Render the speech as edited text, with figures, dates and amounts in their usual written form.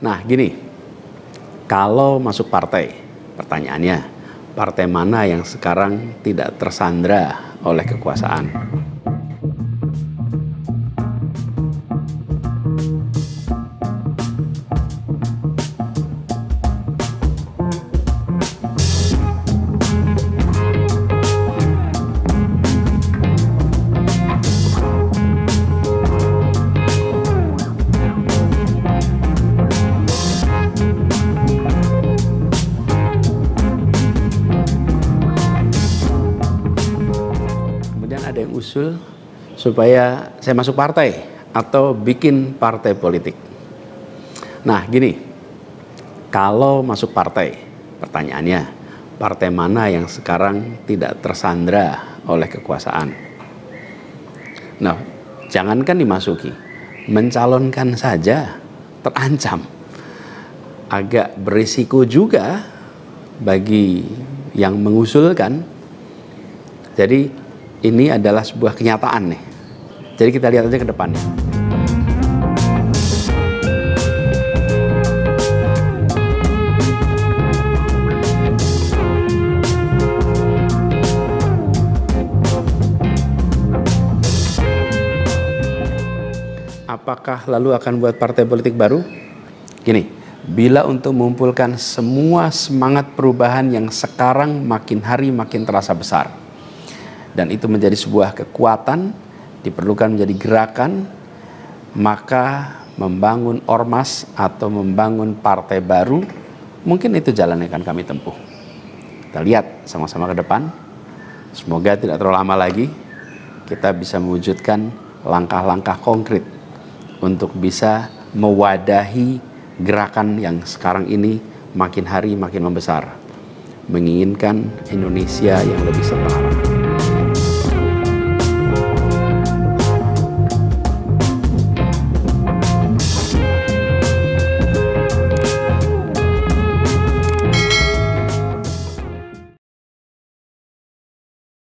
Nah, gini, kalau masuk partai, pertanyaannya, partai mana yang sekarang tidak tersandra oleh kekuasaan? Ada yang usul supaya saya masuk partai atau bikin partai politik. Nah, gini, kalau masuk partai, pertanyaannya, partai mana yang sekarang tidak tersandra oleh kekuasaan? Nah, jangankan dimasuki, mencalonkan saja terancam. Agak berisiko juga bagi yang mengusulkan. Jadi ini adalah sebuah kenyataan nih. Jadi kita lihat aja ke depannya. Apakah lalu akan buat partai politik baru? Gini, bila untuk mengumpulkan semua semangat perubahan yang sekarang makin hari makin terasa besar, dan itu menjadi sebuah kekuatan, diperlukan menjadi gerakan, maka membangun ormas atau membangun partai baru, mungkin itu jalan yang akan kami tempuh. Kita lihat sama-sama ke depan, semoga tidak terlalu lama lagi, kita bisa mewujudkan langkah-langkah konkret untuk bisa mewadahi gerakan yang sekarang ini makin hari makin membesar, menginginkan Indonesia yang lebih setara.